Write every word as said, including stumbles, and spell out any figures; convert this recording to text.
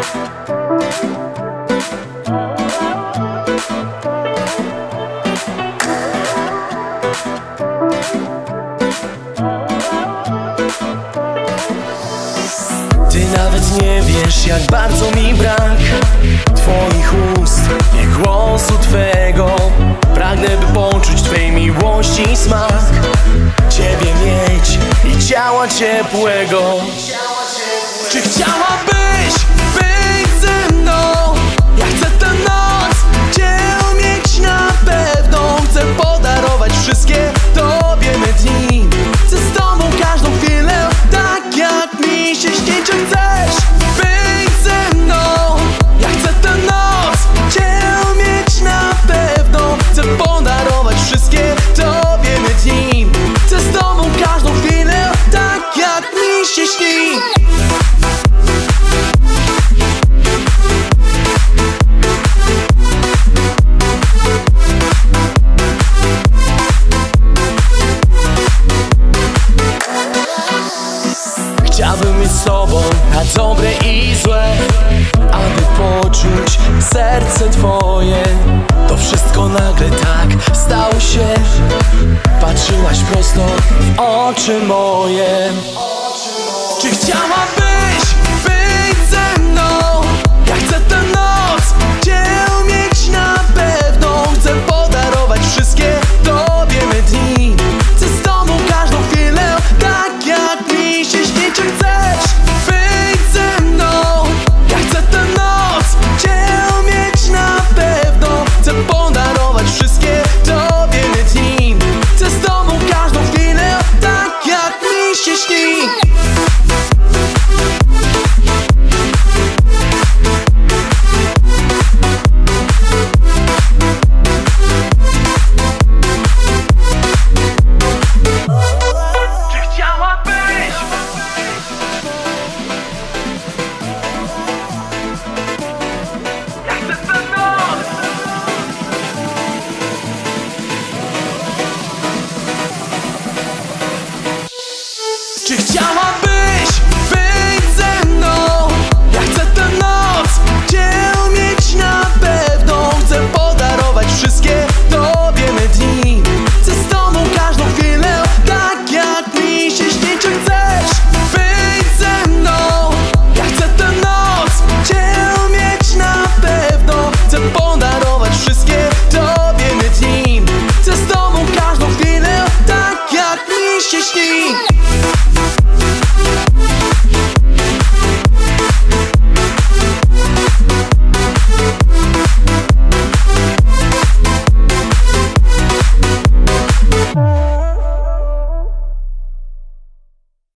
Ty nawet nie wiesz, jak bardzo mi brak Twoich ust i głosu Twego. Pragnę, by poczuć Twej miłości smak, Ciebie mieć i ciała ciepłego. Czy chciałabyś być ze mną? Ja chcę tę noc Cię mieć na pewno. Chcę podarować wszystkie Tobie me dni. Chcę z Tobą każdą chwilę, tak jak mi się śni. Czy chcesz być ze mną? Ja chcę tę noc Cię mieć na pewno. Chcę podarować wszystkie Tobie me dni. Chcę z Tobą każdą chwilę, tak jak mi się śni. Chciałbym mieć z Tobą na dobre i złe, aby poczuć serce Twoje. To wszystko nagle tak stało się. Patrzyłaś prosto w oczy moje. Czy chciałabyś